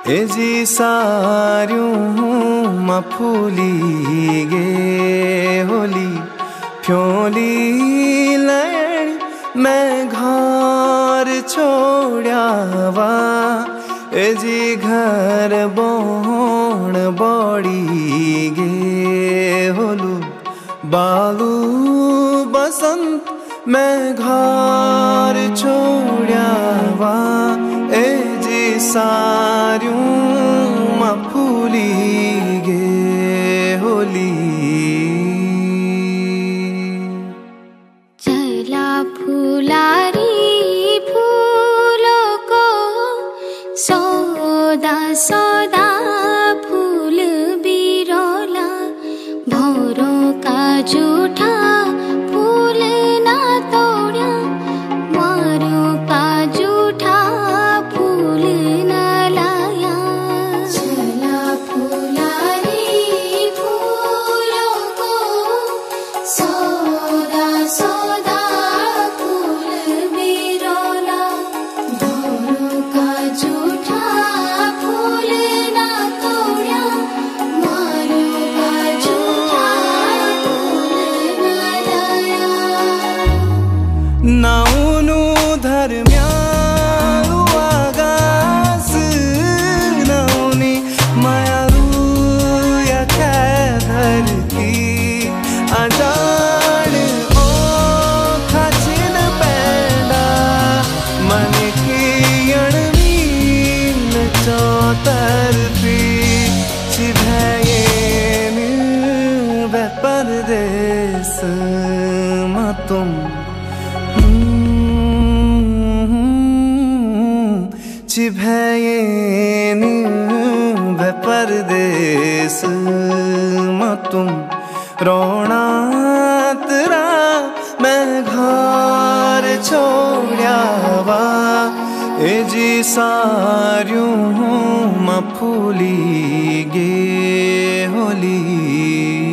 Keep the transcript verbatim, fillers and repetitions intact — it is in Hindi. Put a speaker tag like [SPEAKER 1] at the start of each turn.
[SPEAKER 1] ए जी सारियों म फूली गे होली फ्योली लैन मैं घर छोड़ावा। ए जी घर बोण बड़ी गे होलू बालू बसंत मैं घर छोड़ावा। ए जी सारियों म फूली गे होली।
[SPEAKER 2] चला फुलारी फूलों को सौदा सौदा फूल बिरोला भौरों का जूठा फूल ना तोड़ा मारों का जूठा फूल ना लाया। चला फुलारी फूलों को सौदा सौदा फूल बिरोला भौरों का जूठा फूल ना तोड़ा मारों का जूठा फूल ना लाया।
[SPEAKER 1] नाउनु धर्म्यालु आगास नाउनी मायारू या धरती अजान ओ खाचिन पैदा मन की अणवीन चौतरफी चिभयेन वे परदेस मा तुम चिभयेन वे परदेस म तुम रोना तेरा मैं घर छोड़ावा। ए जी सारियों म फूली गे होली।